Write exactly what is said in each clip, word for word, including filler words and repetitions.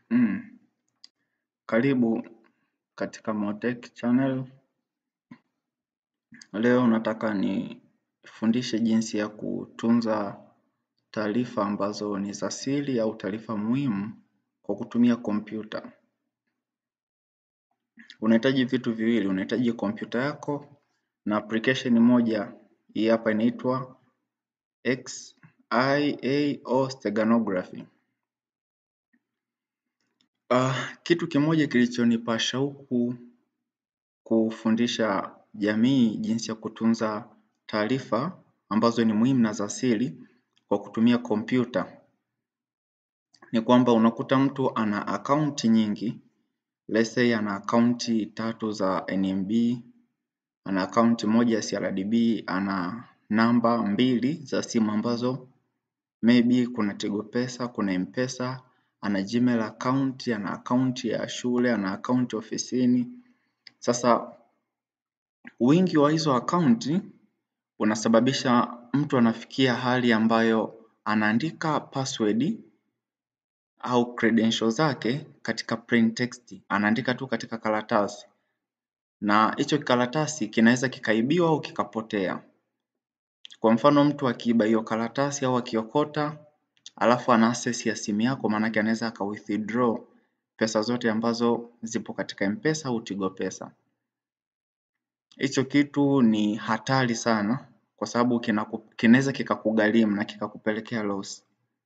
Mm. Karibu katika Motech channel. Leo nataka nifundishe jinsi ya kutunza taarifa ambazo ni za siri au taarifa muhimu kwa kutumia kompyuta. Unahitaji vitu viwili, unahitaji kompyuta yako na application moja. Hii hapa inaitwa X I A O Steganography. Uh, kitu kimoja kilichonipa shauku kufundisha jamii jinsi ya kutunza taarifa ambazo ni muhimu na za siri kwa kutumia kompyuta ni kwamba unakuta mtu ana akaunti nyingi. Let's say ana akaunti tatu za N M B, ana akaunti moja ya C R D B, ana namba mbili za simu ambazo maybe kuna Tigo Pesa, kuna M-Pesa, ana Gmail account, ana akaunti ya shule, ana akaunti ofisini. Sasa wingi wa hizo akaunti unasababisha mtu anafikia hali ambayo anaandika password au credentials zake katika plain text, anaandika tu katika karatasi, na hicho karatasi kinaweza kikaibiwa au kikapotea. Kwa mfano, mtu akiiba hiyo karatasi au akiokota alafu ana access ya simu yako, maana yake anaweza aka withdraw pesa zote ambazo zipo katika M-Pesa au Tigo Pesa. Hicho kitu ni hatari sana kwa sababu kinaweza kikakugharimu na kikakupelekea loss.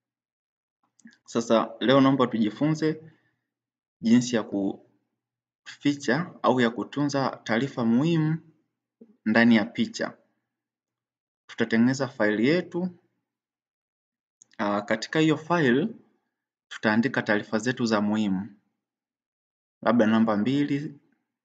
Sasa leo naomba tujifunze jinsi ya kuficha au ya kutunza taarifa muhimu ndani ya picha. Tutatengeneza faili yetu. Uh, katika hiyo file tutaandika taarifa zetu za muhimu, labda namba mbili,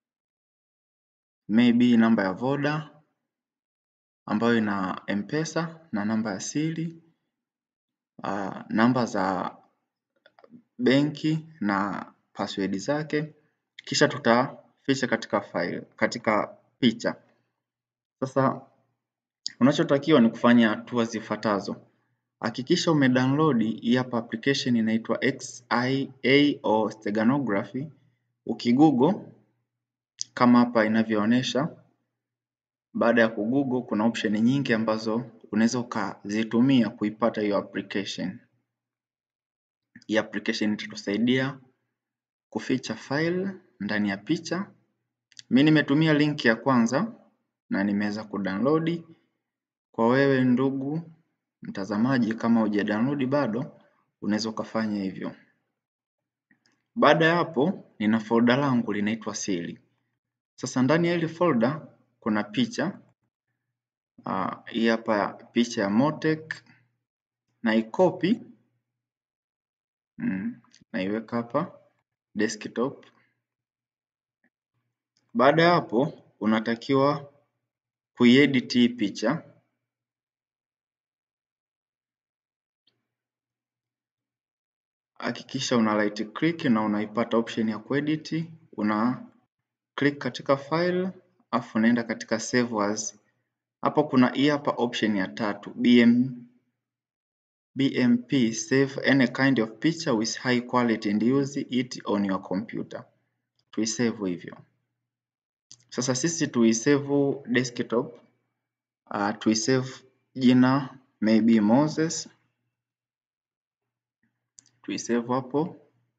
maybe namba ya Voda ambayo ina M-Pesa na namba ya siri, uh, namba za benki na password zake, kisha tutaficha katika file, katika picha. Sasa unachotakiwa ni kufanya hatua zifuatazo. Hakikisha umedownload hii hapa application inaitwa X I A O Steganography. Ukigoogle kama hapa inavyoonyesha. Baada ya kugoogle kuna option nyingi ambazo unaweza ukazitumia kuipata hiyo application. Hii application itatusaidia kuficha file ndani ya picha. Mimi nimetumia link ya kwanza na nimeweza kudownload. Kwa wewe ndugu mtazamaji, kama huja download bado, unaweza ukafanya hivyo. Baada ya hapo, nina folder langu linaitwa siri. Sasa ndani ya ile folder kuna picha. Uh, hii hapa picha ya Motech, na ikopi mm, na iweka hapa desktop. Baada ya hapo unatakiwa kuiedit hii picha. Hakikisha una right click na unaipata option ya kuedit. Una click katika file afu unaenda katika save as. Hapo kuna hii hapa option ya tatu, B M B M P, save any kind of picture with high quality and use it on your computer. Tuisave hivyo. Sasa sisi tuisave desktop. Uh, tuisave jina maybe Moses. Tuisave hapo.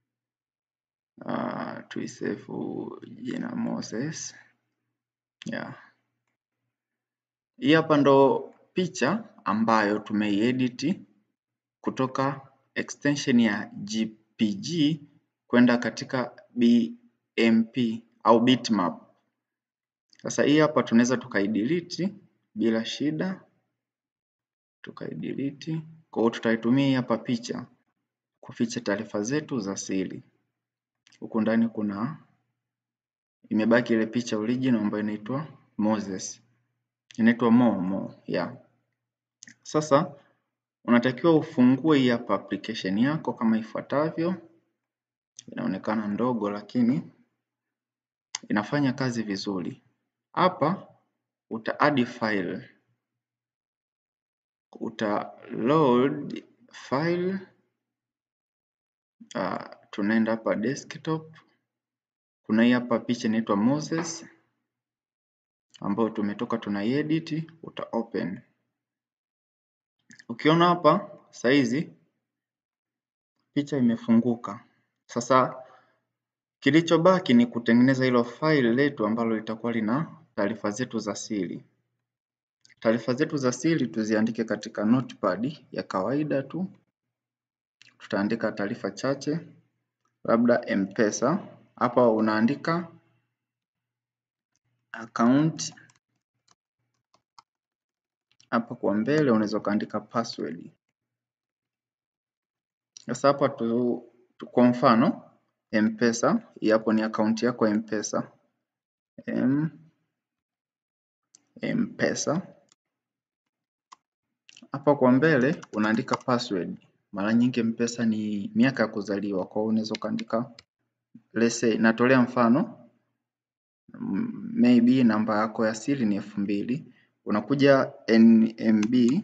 Uh, tuisave jina Moses. Yeah. Hii hapa ndo picha ambayo tumeiedit kutoka extension ya G P G kwenda katika B M P au bitmap. Sasa hii hapa tunaweza tukaidelete bila shida, tukaidelete. Kwa hiyo tutaitumia hapa picha kuficha taarifa zetu za siri. Huku ndani kuna imebaki ile picha original ambayo inaitwa Moses, inaitwa Mo Mo yeah. Sasa unatakiwa ufungue hii hapa application yako kama ifuatavyo. Inaonekana ndogo lakini inafanya kazi vizuri. Hapa uta add file, uta load file. Uh, tunaenda hapa desktop. Kuna hii hapa picha inaitwa Moses ambayo tumetoka tunaiedit, uta open. Ukiona hapa saizi picha imefunguka. Sasa kilichobaki ni kutengeneza hilo file letu ambalo litakuwa lina taarifa zetu za siri. Taarifa zetu za siri tuziandike katika notepad ya kawaida tu. Tutaandika taarifa chache, labda M-Pesa. Hapa unaandika account. Hapa kwa mbele unaweza kaandika password. Sasa hapa tu, tu kwa mfano M-Pesa, hapo ni account yako ya M-Pesa. M M-Pesa. Hapa kwa mbele unaandika password. Mara nyingi M-Pesa ni miaka ya kuzaliwa, kwa hiyo unaweza kaandika, let's say natolea mfano, maybe namba yako ya siri ni elfu mbili. Unakuja N M B,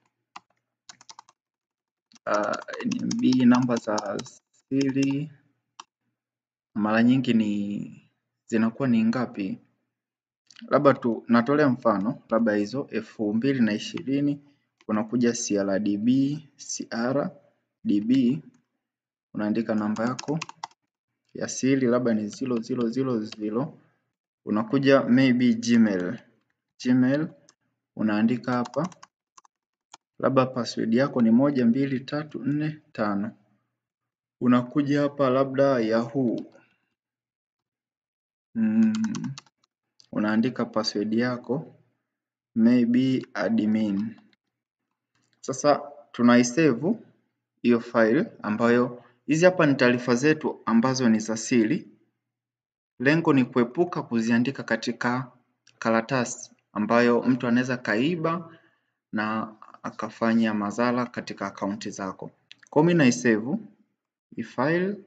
uh, N M B namba za siri mara nyingi ni zinakuwa ni ngapi? Labda tu natolea mfano, labda hizo elfu mbili na ishirini. Unakuja C R D B, C R D B, unaandika namba yako ya siri labda ni zero zero zero zero. Unakuja maybe Gmail, Gmail unaandika hapa labda password yako ni moja mbili tatu nne tano. Unakuja hapa labda Yahoo, mm, unaandika password yako maybe admin. Sasa tunaisave hiyo file ambayo hizi hapa ni taarifa zetu ambazo ni za siri. Lengo ni kuepuka kuziandika katika karatasi ambayo mtu anaweza kaiba na akafanya madhara katika akaunti zako. Kwa mimi naisave hii file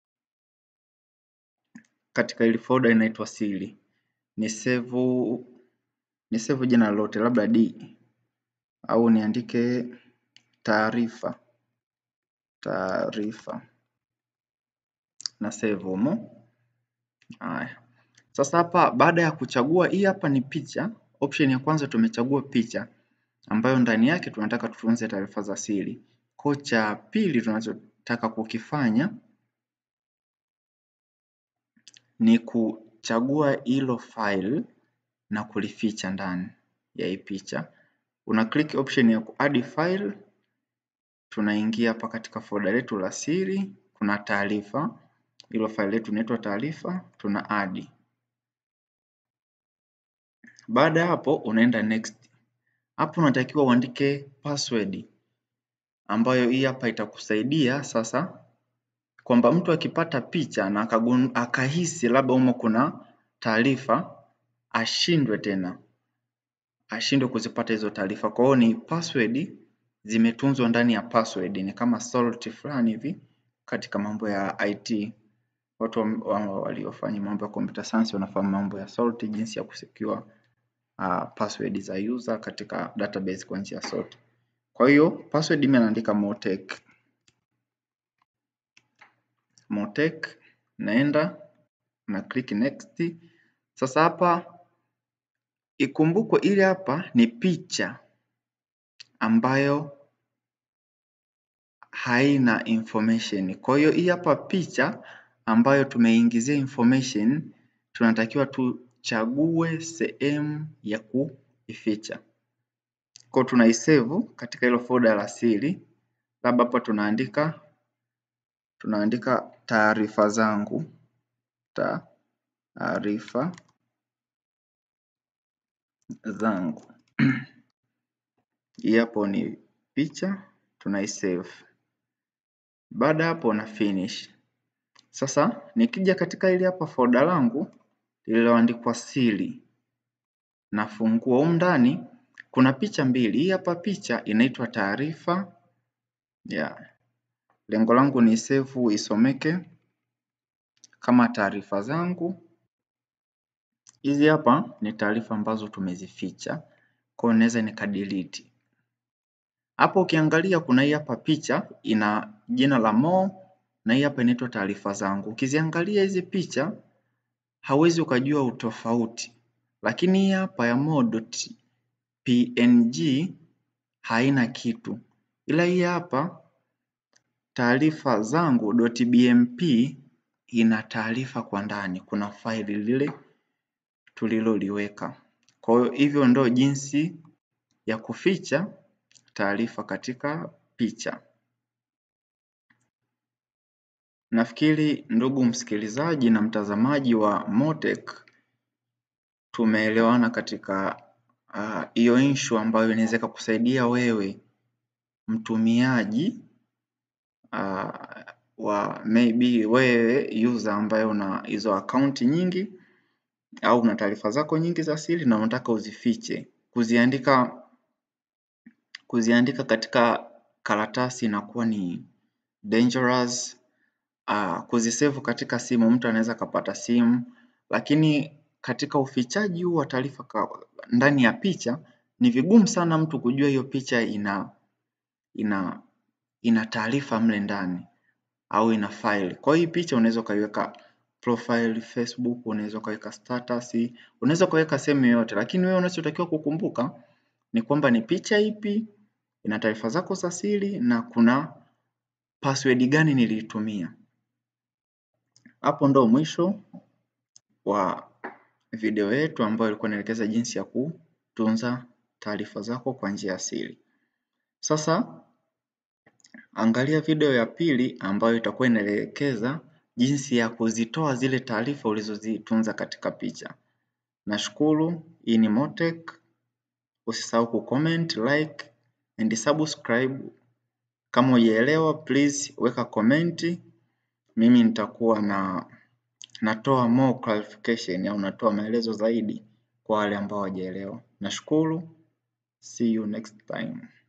katika ile folder inaitwa siri. Ni save ni save jina lolote labda D au niandike taarifa taarifa na save humo. Haya. Sasa hapa baada ya kuchagua, hii hapa ni picha. Option ya kwanza tumechagua picha ambayo ndani yake tunataka tutunze taarifa za siri. Kwa cha pili tunachotaka kukifanya ni kuchagua hilo file na kulificha ndani ya hii picha. Una click option ya add file. Tunaingia hapa katika folder letu la siri, kuna taarifa. Hilo file letu inaitwa taarifa, tuna add. Baada ya hapo unaenda next. Hapo unatakiwa uandike password ambayo hii hapa itakusaidia sasa kwamba mtu akipata picha na akahisi labda humo kuna taarifa, ashindwe tena, ashindwe kuzipata hizo taarifa. Kwa hiyo ni password zimetunzwa ndani ya password, ni kama salt fulani hivi katika mambo ya I T. Watu waliofanya mambo ya computer science wanafahamu mambo ya salt, jinsi ya kusecure uh, password za user katika database kwa njia ya salt. Kwa hiyo password mimi naandika Motech. Motech, naenda na click next. Sasa hapa ikumbukwe ile hapa ni picha ambayo haina information. Kwa hiyo hii hapa picha ambayo tumeingizia information, tunatakiwa tuchague sehemu ya kuificha. Kwa tunaisave katika hilo folder la siri. Labda hapa tunaandika tunaandika taarifa zangu, taarifa zangu. Hii hapo ni picha, tunaisave. Baada hapo na finish. Sasa nikija katika ile hapa folder langu lililoandikwa siri, nafungua humu ndani kuna picha mbili. Hii hapa picha inaitwa taarifa. Yeah. Lengo langu ni save isomeke kama taarifa zangu. Hizi hapa ni taarifa ambazo tumezificha, kwa hiyo naweza nikadelete. Hapo ukiangalia kuna hii hapa picha ina jina la Mo na hii hapa inaitwa taarifa zangu. Ukiziangalia hizi picha hauwezi ukajua utofauti, lakini hii hapa ya mo.png haina kitu, ila hii hapa taarifa zangu.bmp ina taarifa kwa ndani, kuna faili lile tuliloliweka. Kwa hiyo hivyo ndo jinsi ya kuficha taarifa katika picha. Nafikiri ndugu msikilizaji na mtazamaji wa Motech, tumeelewana katika hiyo uh, issue ambayo inaweza kukusaidia wewe mtumiaji uh, wa maybe wewe user ambaye una hizo akaunti nyingi au una taarifa zako nyingi za siri na unataka uzifiche. Kuziandika kuziandika katika karatasi inakuwa ni dangerous. Uh, kuzisave katika simu, mtu anaweza kapata simu, lakini katika ufichaji huu wa taarifa ndani ya picha ni vigumu sana mtu kujua hiyo picha ina ina ina taarifa mle ndani au ina file. Kwa hiyo picha unaweza kaiweka profile Facebook, unaweza kaweka status, unaweza kaweka sehemu yoyote, lakini wewe unachotakiwa kukumbuka ni kwamba ni picha ipi, ina taarifa zako za siri na kuna password gani niliitumia. Hapo ndo mwisho wa video yetu ambayo ilikuwa inaelekeza jinsi ya kutunza taarifa zako kwa njia ya siri. Sasa angalia video ya pili ambayo itakuwa inaelekeza jinsi ya kuzitoa zile taarifa ulizozitunza katika picha. Nashukuru. Hii ni Motech. Usisahau kucomment, like and subscribe. Kama hujaelewa please weka comment. Mimi nitakuwa na natoa more clarification au natoa maelezo zaidi kwa wale ambao hawajaelewa. Nashukuru. See you next time.